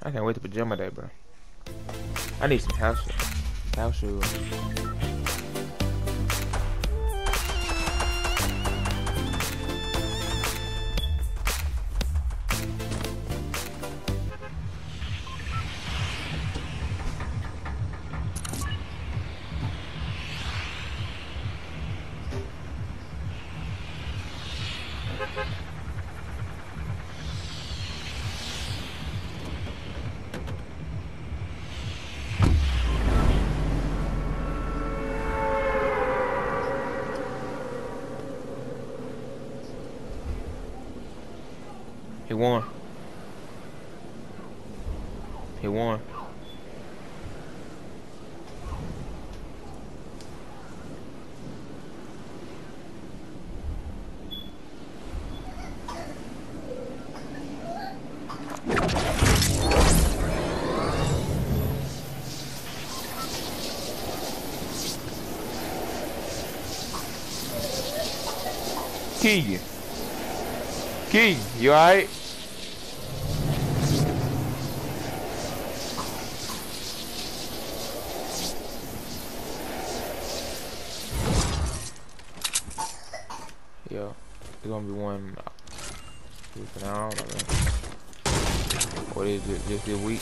I can't wait to pajama day, bro. I need some house shoes. House shoes. He won. He won. Keegan. Keegan, you alright? Yo, it's gonna be one week now, I don't know. What is it, just this week?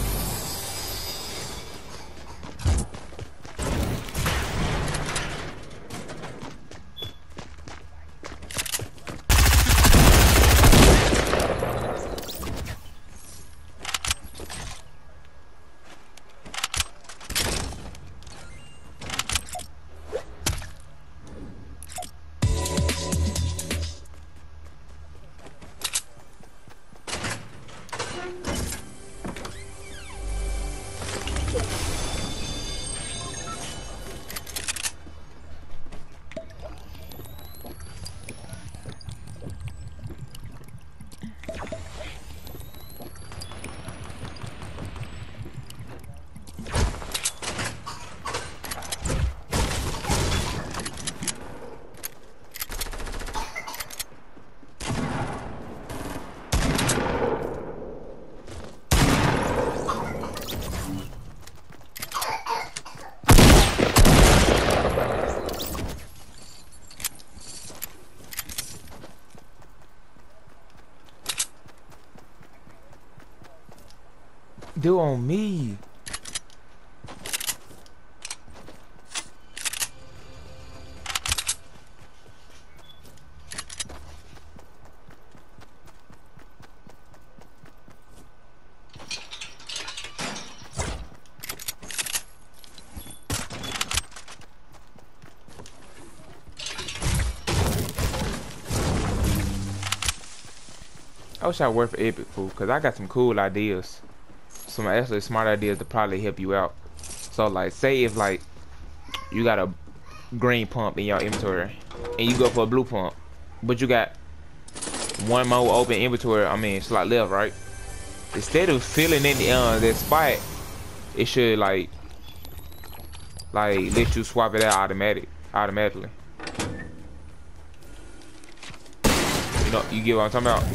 Do on me. I wish I worked for Epic Food, cause I got some cool ideas. Some actually smart ideas to probably help you out. So like, say if like you got a green pump in your inventory and you go for a blue pump, but you got one more open inventory, I mean slot left, right? Instead of filling in that spot, it should like let you swap it out automatically. You know, you get what I'm talking about?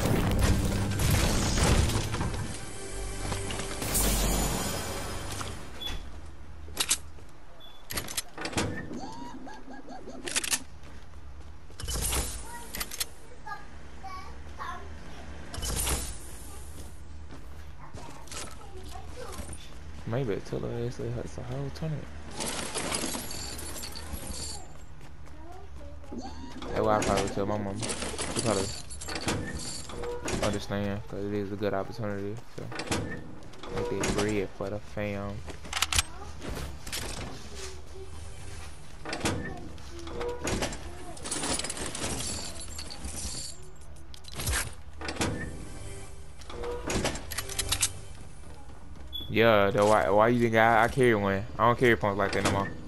Maybe until it actually hurts the whole tournament. That's why I probably tell my mama. She probably understand, because it is a good opportunity to make that bread for the fam. Yeah, though, why you think I carry one? I don't carry pumps like that no more.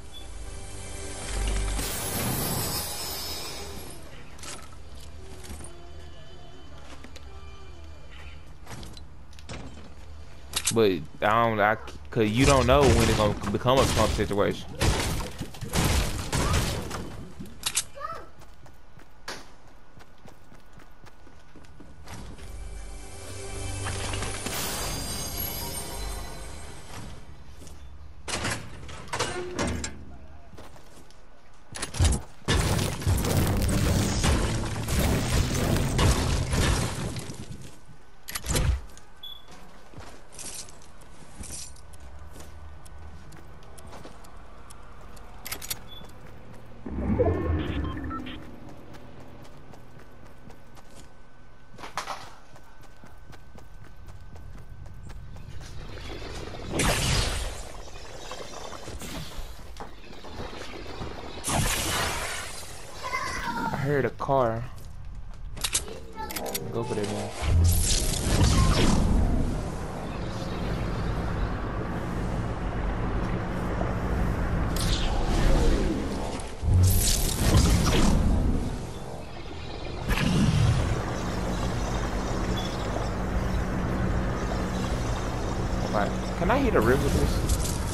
But cause you don't know when it's gonna become a pump situation. heard a car. Go for that man. Alright, can I hit a rip with this?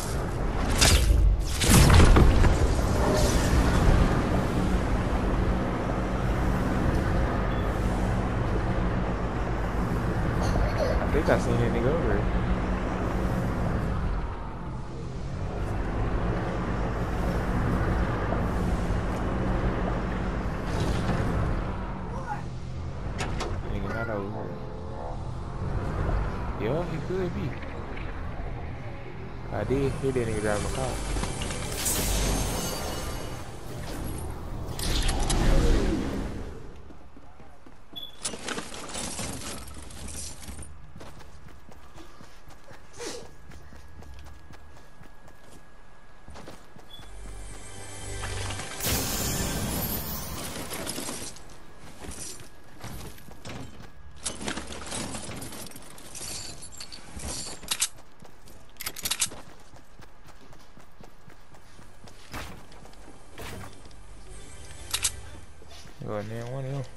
I think I seen that nigga over here. Nigga not over here. Yeah, he could be. I did hear that nigga driving a car. Go in there, one of them.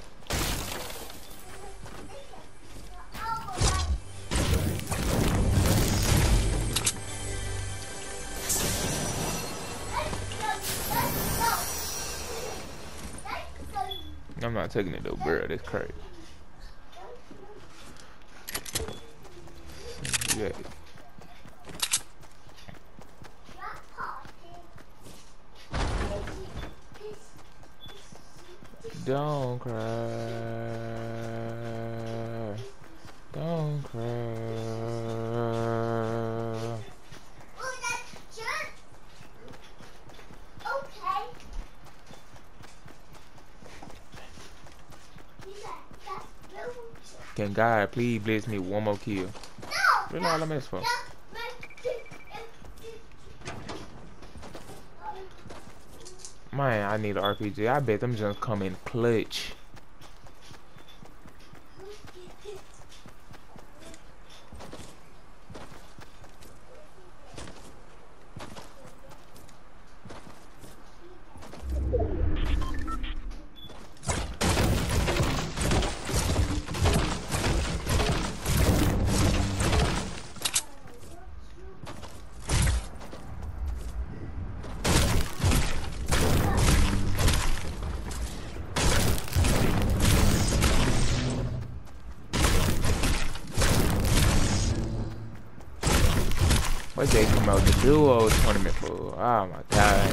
I'm not taking it though, bro. That's crazy. Yeah. Don't cry. Don't cry. Oh, that's jerk. Okay. Can God please bless me with one more kill? No. Really all I'm asking for. Man, I need an RPG. I bet them just come in clutch. What they come out the duo tournament for? Oh my god.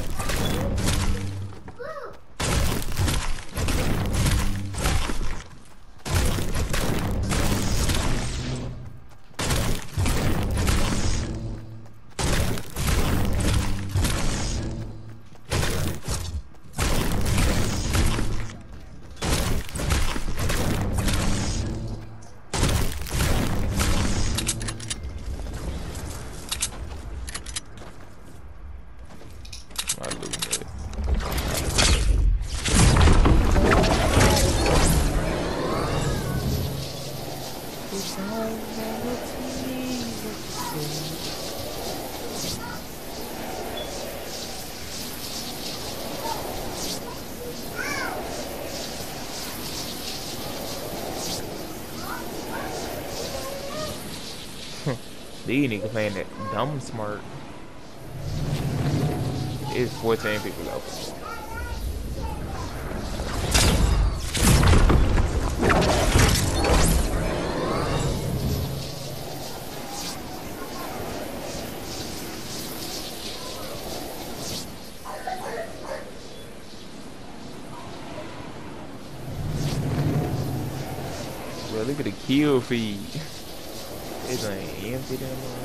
These niggas playing that dumb smart. It's 14 people though. Well, look at the kill feed. It's ain't empty no more.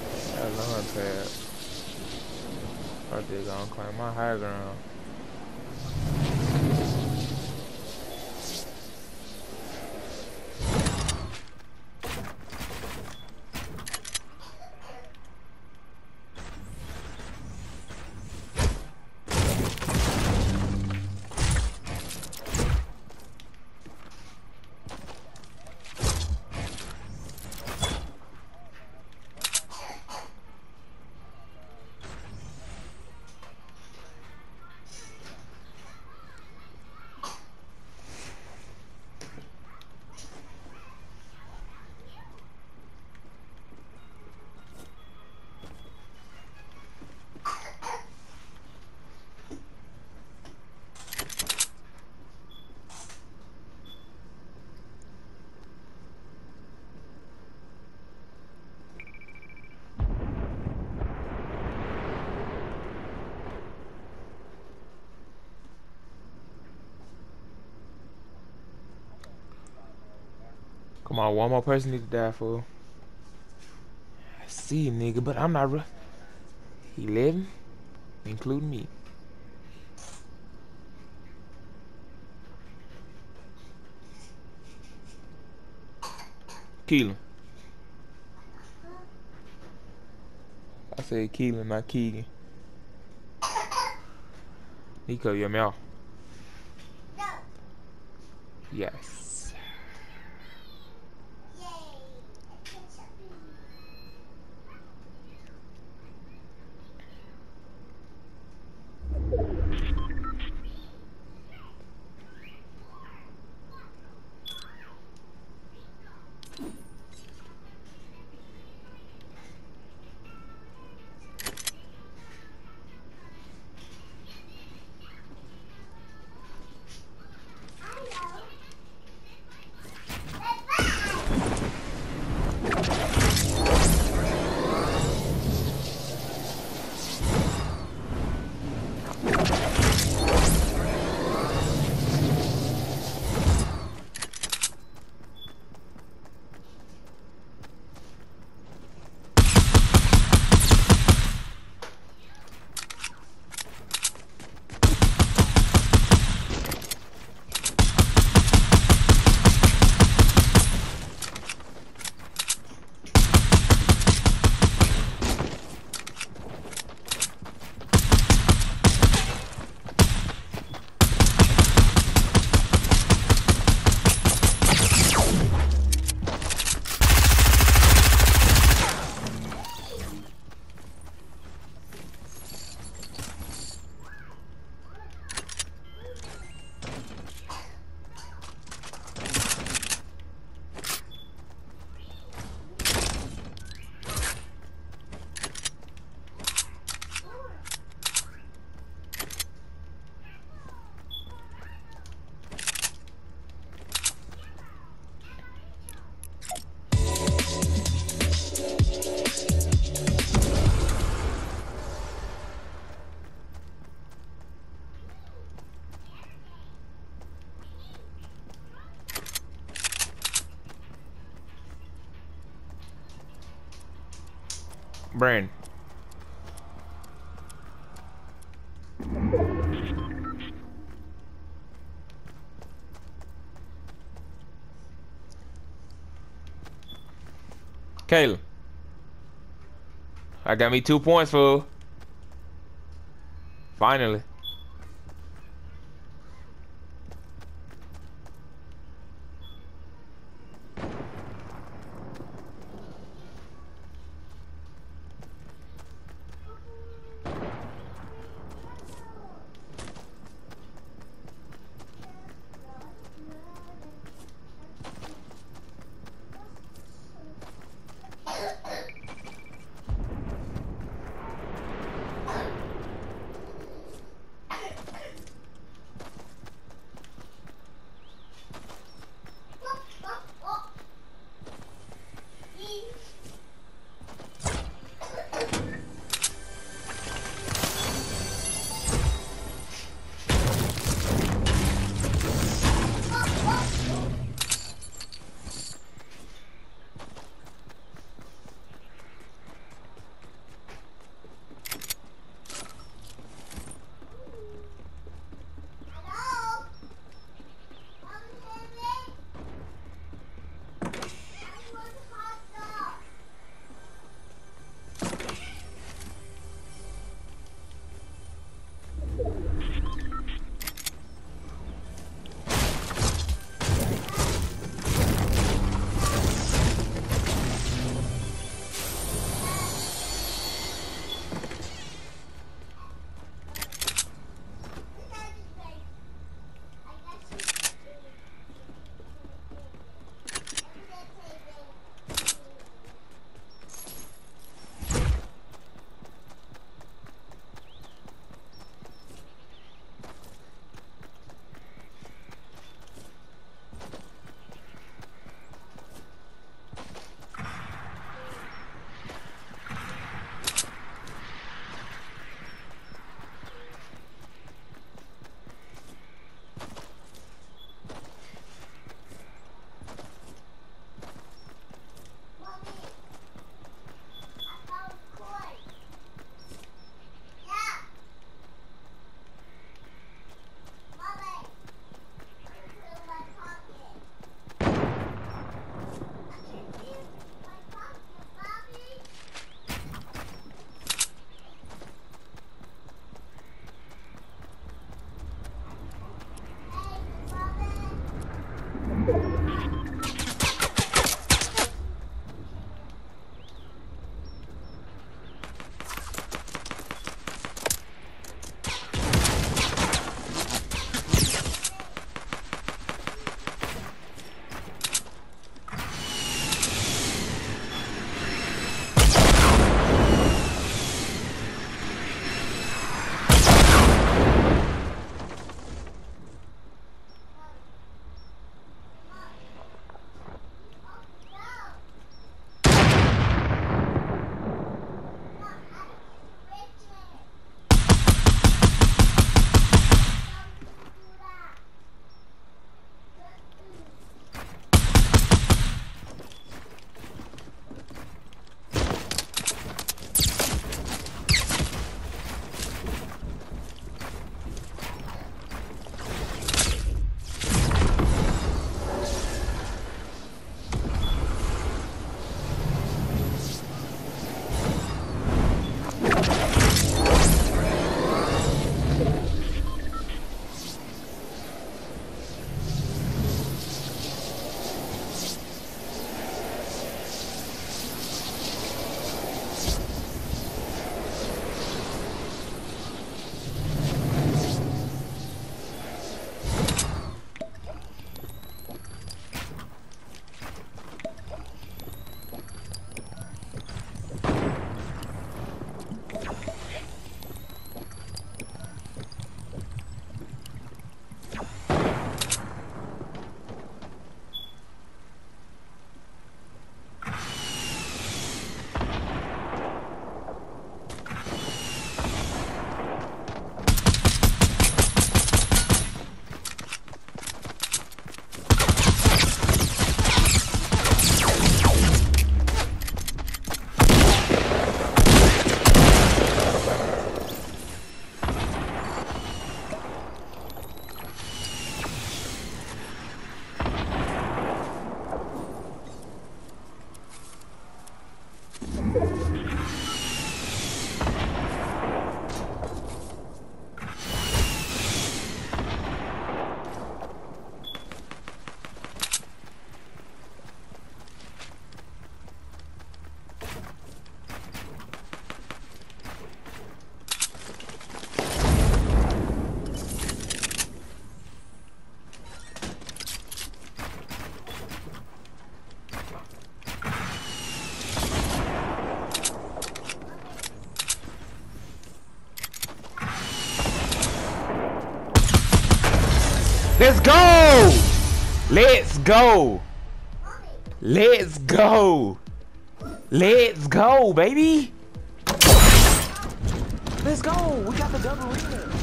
That lawn pad. I just gonna claim my high ground. Come on, one more person need to die, fool. I see, nigga, but I'm not. 11, including me. Keelan. I said Keelan, not Keegan. Nico, your mouth. No. Yes. Yay. Brandon. Kayla. I got me 2 points, fool. Finally. Let's go. Let's go. Let's go, baby. Let's go. We got the double arena.